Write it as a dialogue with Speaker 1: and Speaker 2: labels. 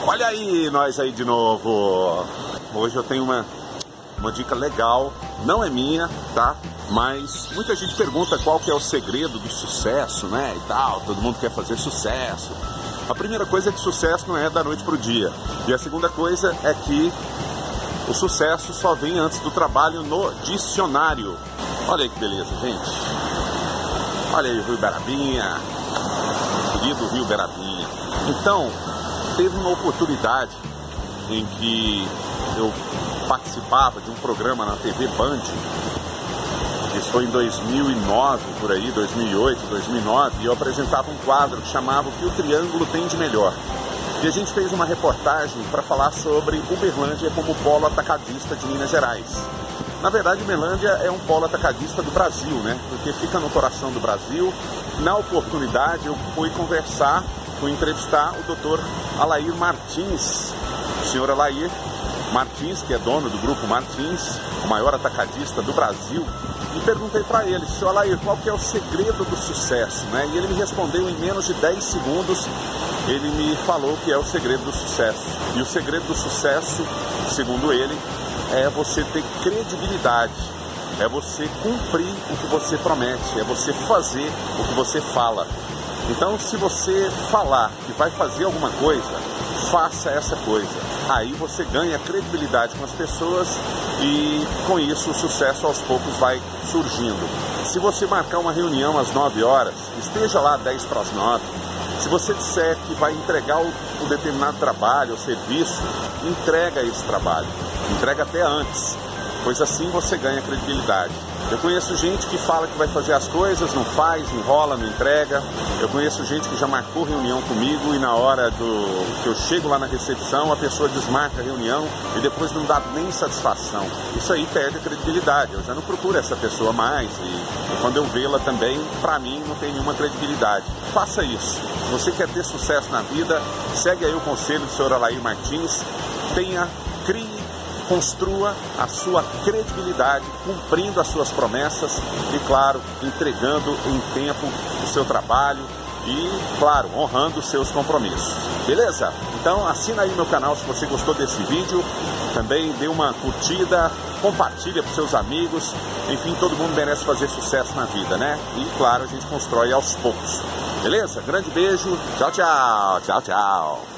Speaker 1: Olha aí, nós aí de novo. Hoje eu tenho uma dica legal, não é minha, tá? Mas muita gente pergunta qual que é o segredo do sucesso, né? E tal, todo mundo quer fazer sucesso. A primeira coisa é que sucesso não é da noite pro dia. E a segunda coisa é que o sucesso só vem antes do trabalho no dicionário. Olha aí que beleza, gente. Olha aí o Rio Berabinha, querido Rio Berabinha. Então, teve uma oportunidade em que eu participava de um programa na TV Band. Isso foi em 2009, por aí, 2008, 2009, e eu apresentava um quadro que chamava O que o Triângulo tem de melhor. E a gente fez uma reportagem para falar sobre Uberlândia como polo atacadista de Minas Gerais. Na verdade, Uberlândia é um polo atacadista do Brasil, né? Porque fica no coração do Brasil. Na oportunidade, eu fui entrevistar o Dr. Alair Martins, o senhor Alair Martins, que é dono do Grupo Martins, o maior atacadista do Brasil, e perguntei para ele, senhor Alair, qual que é o segredo do sucesso, né? E ele me respondeu em menos de 10 segundos, ele me falou que é o segredo do sucesso. E o segredo do sucesso, segundo ele, é você ter credibilidade, é você cumprir o que você promete, é você fazer o que você fala. Então, se você falar que vai fazer alguma coisa, faça essa coisa. Aí você ganha credibilidade com as pessoas e, com isso, o sucesso aos poucos vai surgindo. Se você marcar uma reunião às 9 horas, esteja lá 10 para as 9. Se você disser que vai entregar o determinado trabalho ou serviço, entrega esse trabalho. Entrega até antes, pois assim você ganha credibilidade. Eu conheço gente que fala que vai fazer as coisas, não faz, enrola, não entrega. Eu conheço gente que já marcou reunião comigo e na hora que eu chego lá na recepção, a pessoa desmarca a reunião e depois não dá nem satisfação. Isso aí perde a credibilidade. Eu já não procuro essa pessoa mais e quando eu vê-la também, para mim, não tem nenhuma credibilidade. Faça isso. Se você quer ter sucesso na vida, segue aí o conselho do senhor Alair Martins. Crie, construa a sua credibilidade, cumprindo as suas promessas e, claro, entregando em tempo o seu trabalho e, claro, honrando os seus compromissos. Beleza? Então assina aí meu canal se você gostou desse vídeo. Também dê uma curtida, compartilha para seus amigos. Enfim, todo mundo merece fazer sucesso na vida, né? E, claro, a gente constrói aos poucos. Beleza? Grande beijo. Tchau, tchau. Tchau, tchau.